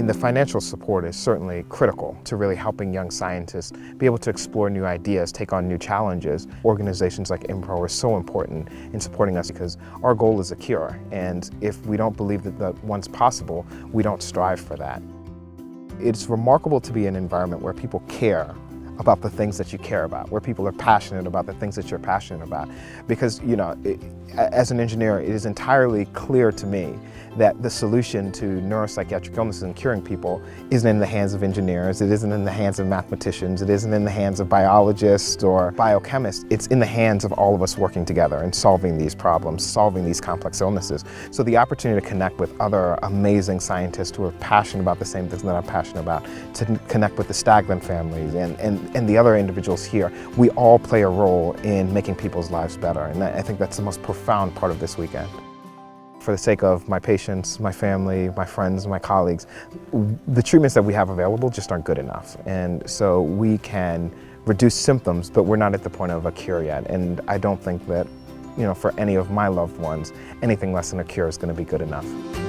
And the financial support is certainly critical to really helping young scientists be able to explore new ideas, take on new challenges. Organizations like INPRO are so important in supporting us because our goal is a cure. And if we don't believe that one's possible, we don't strive for that. It's remarkable to be in an environment where people care about the things that you care about, where people are passionate about the things that you're passionate about. Because, you know, as an engineer, it is entirely clear to me that the solution to neuropsychiatric illnesses and curing people isn't in the hands of engineers, it isn't in the hands of mathematicians, it isn't in the hands of biologists or biochemists. It's in the hands of all of us working together and solving these problems, solving these complex illnesses. So the opportunity to connect with other amazing scientists who are passionate about the same things that I'm passionate about, to connect with the Staglin families and the other individuals here, we all play a role in making people's lives better. And I think that's the most profound part of this weekend. For the sake of my patients, my family, my friends, my colleagues, the treatments that we have available just aren't good enough. And so we can reduce symptoms, but we're not at the point of a cure yet. And I don't think that, you know, for any of my loved ones, anything less than a cure is going to be good enough.